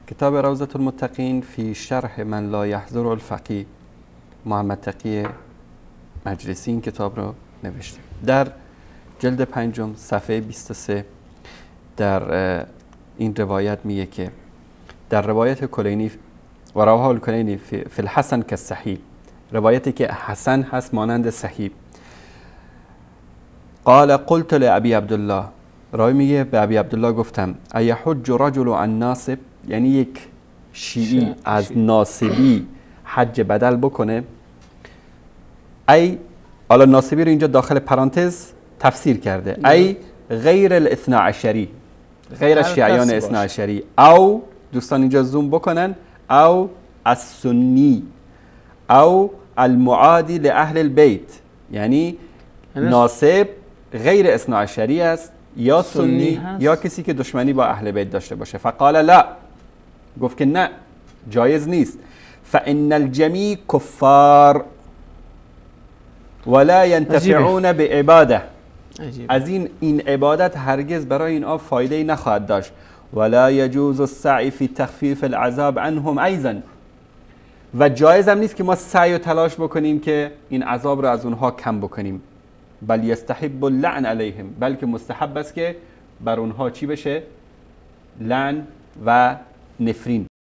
کتاب روضة المتقین فی شرح من لا یحضر الفقیه، محمد تقی مجلسی این کتاب رو نوشته. در جلد 5 صفحه 23 در این روایت میگه که در روایت کلینی و رواه الکلینی فی الحسن کالصحیح، روایتی که حسن هست مانند صحیح. قال قلت لابی عبدالله، راوی میگه به ابی عبدالله گفتم ایحج رجل عن ناصب، یعنی یک شیعی از ناصبی حج بدل بکنه؟ ای حالا ناصبی رو اینجا داخل پرانتز تفسیر کرده، ای غیر الاثنا عشری، غیر شیعیان اثنا عشری، او دوستان اینجا زوم بکنن، او السنی او المعادی لاهل البیت، یعنی ناصب غیر اثنا عشری است یا سنی یا کسی که دشمنی با اهل بیت داشته باشه. فقال لا، گفت که نه، جایز نیست. فان الجمیع کفار ولا ینتفعون بعباده، از این عبادت هرگز برای اینها فایده نخواهد داشت. ولا یجوز السعی فی تخفیف العذاب عنهم ایضا، و جایز هم نیست که ما سعی و تلاش بکنیم که این عذاب رو از اونها کم بکنیم. بل یستحب اللعن علیهم، بلکه مستحب است که بر اونها چی بشه؟ لعن و نفرین